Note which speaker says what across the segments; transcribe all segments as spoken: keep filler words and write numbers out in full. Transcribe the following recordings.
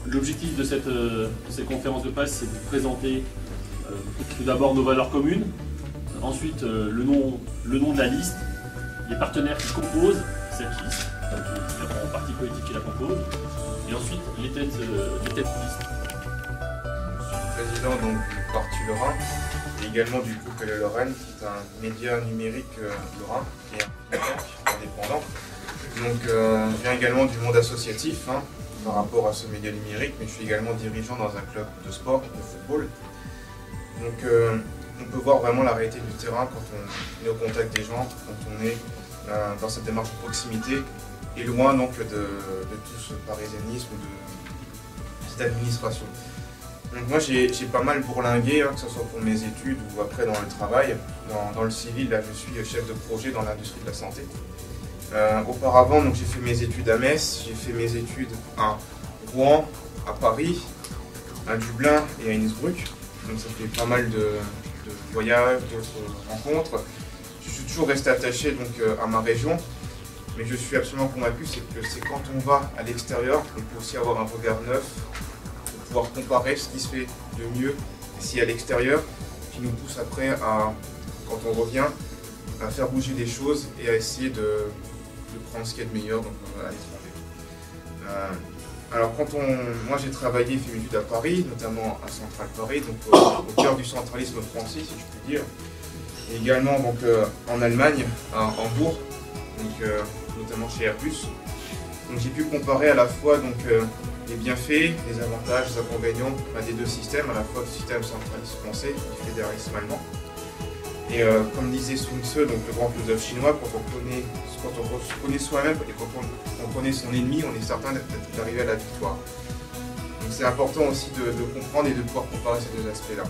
Speaker 1: l'objectif de cette, euh, de cette conférence de presse, c'est de présenter euh, tout d'abord nos valeurs communes, ensuite euh, le, nom, le nom de la liste, les partenaires qui composent cette liste, donc les différents partis politiques qui la composent, et ensuite les têtes, euh, les têtes de liste.
Speaker 2: Je suis président donc, du Parti Lorrain et également du groupe L E Lorraine, qui est un média numérique euh, lorrain, qui est un indépendant. Donc euh, je viens également du monde associatif hein, par rapport à ce média numérique, mais je suis également dirigeant dans un club de sport, de football. Donc euh, on peut voir vraiment la réalité du terrain quand on est au contact des gens, quand on est euh, dans cette démarche de proximité et loin donc de, de tout ce parisianisme ou de cette administration. Donc moi j'ai pas mal bourlingué, hein, que ce soit pour mes études ou après dans le travail. Dans, dans le civil, là je suis chef de projet dans l'industrie de la santé. Euh, auparavant, j'ai fait mes études à Metz, j'ai fait mes études à Rouen, à Paris, à Dublin et à Innsbruck. Donc ça fait pas mal de, de voyages, d'autres rencontres. Je suis toujours resté attaché donc, à ma région, mais je suis absolument convaincu que c'est quand on va à l'extérieur, on peut aussi avoir un regard neuf, pour pouvoir comparer ce qui se fait de mieux ici à l'extérieur, qui nous pousse après à, quand on revient, à faire bouger les choses et à essayer de de prendre ce qu'il y a de meilleur donc, à l'étranger. Euh, alors quand on, moi j'ai travaillé, fait mes études à Paris, notamment à Central Paris, donc au, au cœur du centralisme français si je puis dire, et également donc, euh, en Allemagne, à Hambourg, donc, euh, notamment chez Airbus. Donc j'ai pu comparer à la fois donc, euh, les bienfaits, les avantages, les inconvénients bah, des deux systèmes, à la fois le système centraliste français et le fédéralisme allemand. Et euh, comme disait Sun Tzu, donc le grand philosophe chinois, quand on connaît, quand on se connaît soi-même et quand on, on connaît son ennemi, on est certain d'arriver à la victoire. Donc c'est important aussi de, de comprendre et de pouvoir comparer ces deux aspects-là.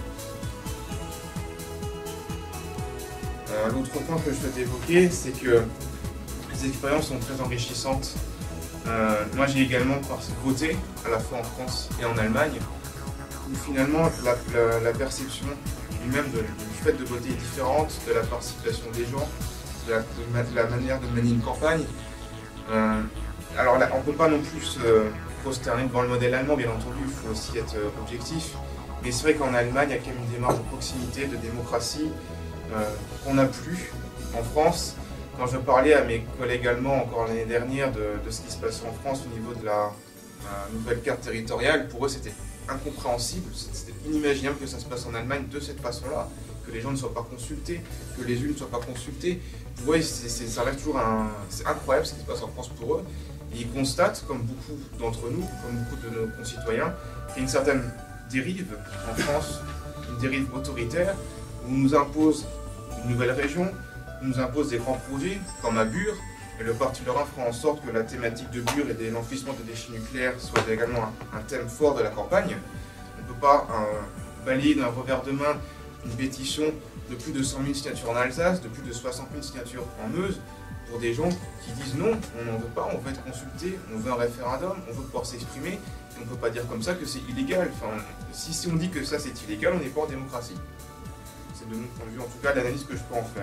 Speaker 2: Euh, L'autre point que je souhaite évoquer, c'est que les expériences sont très enrichissantes. Euh, moi j'ai également voté, à la fois en France et en Allemagne, où finalement la, la, la perception lui-même du fait de voter est différente de la participation des gens, de la, de la manière de mener une campagne. Euh, alors là, on ne peut pas non plus se prosterner devant le modèle allemand, bien entendu, il faut aussi être objectif. Mais c'est vrai qu'en Allemagne, il y a quand même une démarche de proximité, de démocratie, euh, qu'on n'a plus en France. Quand je parlais à mes collègues allemands encore l'année dernière de, de ce qui se passe en France au niveau de la, la nouvelle carte territoriale, pour eux c'était incompréhensible, c'était inimaginable que ça se passe en Allemagne de cette façon-là, que les gens ne soient pas consultés, que les élus ne soient pas consultés. Pour eux, c'est, c'est, ça reste toujours un... c'est incroyable ce qui se passe en France pour eux. Et ils constatent, comme beaucoup d'entre nous, comme beaucoup de nos concitoyens, qu'il y a une certaine dérive en France, une dérive autoritaire, où on nous impose une nouvelle région, on nous impose des grands projets, comme à Bure, et le Parti Lorrain fera en sorte que la thématique de Bure et de l'enfouissement des déchets nucléaires soit également un, un thème fort de la campagne. On ne peut pas euh, balayer d'un revers de main une pétition de plus de cent mille signatures en Alsace, de plus de soixante mille signatures en Meuse, pour des gens qui disent non, on n'en veut pas, on veut être consulté, on veut un référendum, on veut pouvoir s'exprimer, et on ne peut pas dire comme ça que c'est illégal. Enfin, si, si on dit que ça c'est illégal, on n'est pas en démocratie. C'est de mon point de vue, en tout cas, l'analyse que je peux en faire.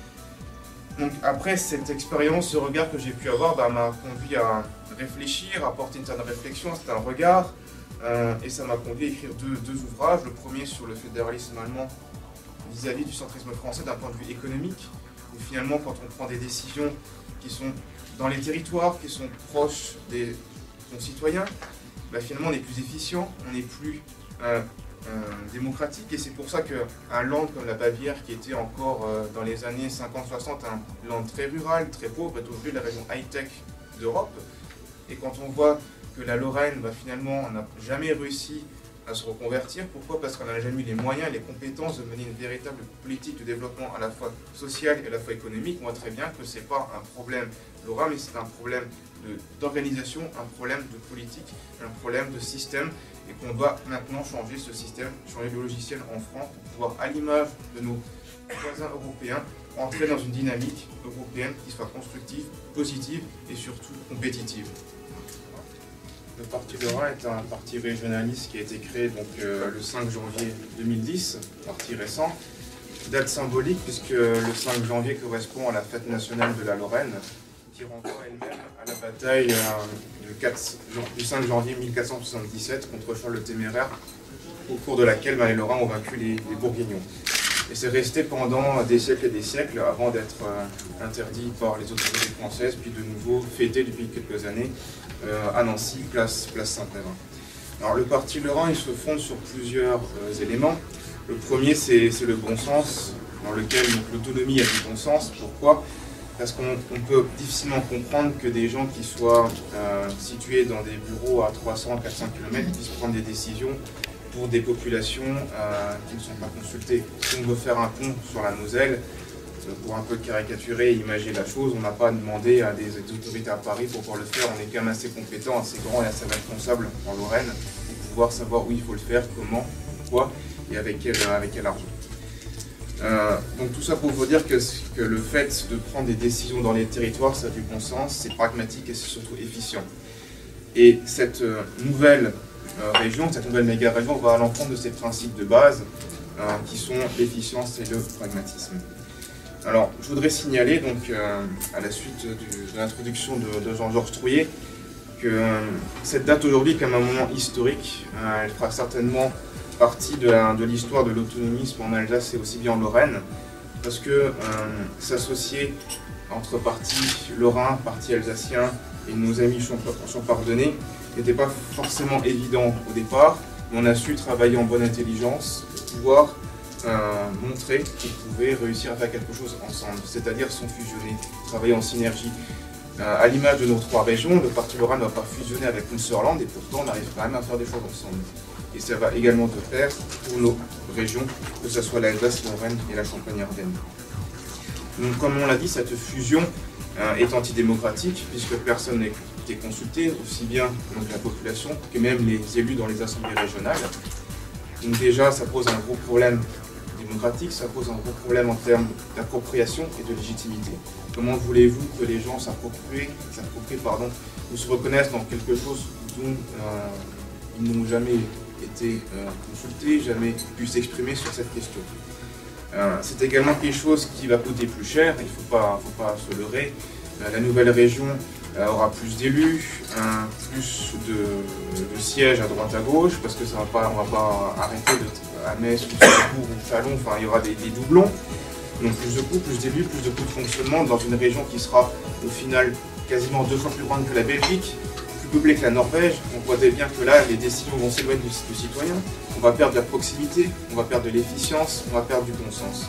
Speaker 2: Donc après cette expérience, ce regard que j'ai pu avoir bah, m'a conduit à réfléchir, à porter une certaine réflexion, c'est un regard, euh, et ça m'a conduit à écrire deux, deux ouvrages. Le premier sur le fédéralisme allemand vis-à-vis du centrisme français d'un point de vue économique, où finalement quand on prend des décisions qui sont dans les territoires, qui sont proches des concitoyens, bah, finalement on est plus efficient, on est plus euh, Euh, démocratique, et c'est pour ça qu'un land comme la Bavière, qui était encore euh, dans les années cinquante soixante un land très rural, très pauvre, est aujourd'hui la région high-tech d'Europe. Et quand on voit que la Lorraine, bah, finalement, n'a jamais réussi à se reconvertir, pourquoi? Parce qu'on n'a jamais eu les moyens et les compétences de mener une véritable politique de développement à la fois social et à la fois économique. On voit très bien que ce n'est pas un problème lorrain, mais c'est un problème d'organisation, un problème de politique, un problème de système, et qu'on doit maintenant changer ce système, changer le logiciel en France pour pouvoir, à l'image de nos voisins européens, entrer dans une dynamique européenne qui soit constructive, positive et surtout compétitive. Le Parti Lorrain est un parti régionaliste qui a été créé donc, euh, le cinq janvier deux mille dix, parti récent. Date symbolique puisque le cinq janvier correspond à la fête nationale de la Lorraine, qui renvoie elle-même à la bataille euh, du, quatre, du cinq janvier mille quatre cent soixante-dix-sept contre Charles le Téméraire, au cours de laquelle bah, les Lorrains ont vaincu les, les Bourguignons. Et c'est resté pendant des siècles et des siècles avant d'être euh, interdit par les autorités françaises, puis de nouveau fêté depuis quelques années euh, à Nancy, place, place Saint-Périn. Alors le parti lorrain, il se fonde sur plusieurs euh, éléments. Le premier, c'est le bon sens, dans lequel l'autonomie a du bon sens. Pourquoi ? Parce qu'on peut difficilement comprendre que des gens qui soient euh, situés dans des bureaux à trois cents à quatre cents kilomètres puissent prendre des décisions pour des populations euh, qui ne sont pas consultées. Si on veut faire un pont sur la Moselle, pour un peu caricaturer et imager la chose, on n'a pas demandé à des autorités à Paris pour pouvoir le faire. On est quand même assez compétent, assez grand et assez responsable en Lorraine pour pouvoir savoir où il faut le faire, comment, pourquoi et avec quel, avec quel argent. Euh, donc tout ça pour vous dire que, que le fait de prendre des décisions dans les territoires, ça a du bon sens, c'est pragmatique et c'est surtout efficient. Et cette euh, nouvelle euh, région, cette nouvelle méga-région va à l'encontre de ces principes de base euh, qui sont l'efficience et le pragmatisme. Alors, je voudrais signaler, donc, euh, à la suite du, de l'introduction de, de Jean-Georges Trouillet, que euh, cette date aujourd'hui est comme un moment historique. Euh, elle fera certainement partie de l'histoire de l'autonomisme en Alsace et aussi bien en Lorraine, parce que euh, s'associer entre partis lorrains, partis alsaciens et nos amis champardonnais n'était pas forcément évident au départ, mais on a su travailler en bonne intelligence pour pouvoir euh, montrer qu'ils pouvaient réussir à faire quelque chose ensemble, c'est-à-dire sans fusionner, travailler en synergie. Euh, à l'image de nos trois régions, le parti lorrain ne va pas fusionner avec Münsterland et pourtant on arrive quand même à faire des choses ensemble. Et ça va également de pair pour nos régions, que ce soit l'Alsace, la Lorraine et la Champagne-Ardenne. Donc comme on l'a dit, cette fusion euh, est antidémocratique puisque personne n'a été consulté, aussi bien donc, la population que même les élus dans les assemblées régionales. Donc déjà, ça pose un gros problème démocratique, ça pose un gros problème en termes d'appropriation et de légitimité. Comment voulez-vous que les gens s'approprient, pardon, ou se reconnaissent dans quelque chose dont euh, ils n'ont jamais été euh, consultés, jamais pu s'exprimer sur cette question. Euh, c'est également quelque chose qui va coûter plus cher, il ne faut pas, faut pas se leurrer. Euh, la nouvelle région euh, aura plus d'élus, plus de, de sièges à droite à gauche, parce que ça va pas, on ne va pas arrêter de, à Metz, ou Strasbourg ou Chalon, enfin il y aura des, des doublons. Donc plus de coûts, plus d'élus, plus de coûts de fonctionnement dans une région qui sera au final quasiment deux fois plus grande que la Belgique, peuplé que la Norvège. On voit bien que là, les décisions vont s'éloigner du, du citoyen. On va perdre de la proximité, on va perdre de l'efficience, on va perdre du bon sens.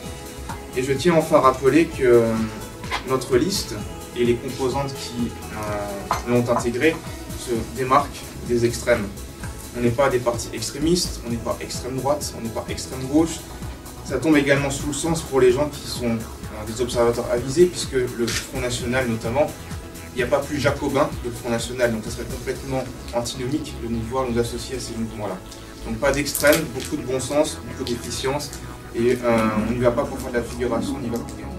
Speaker 2: Et je tiens enfin à rappeler que euh, notre liste et les composantes qui euh, l'ont intégrée se démarquent des extrêmes. On n'est pas des partis extrémistes, on n'est pas extrême droite, on n'est pas extrême gauche. Ça tombe également sous le sens pour les gens qui sont euh, des observateurs avisés, puisque le Front National notamment, il n'y a pas plus jacobin que le Front National, donc ça serait complètement antinomique de nous voir nous associer à ces mouvements-là. Donc pas d'extrême, beaucoup de bon sens, beaucoup d'efficience, et euh, on n'y va pas pour faire de la figuration, on y va pour gagner.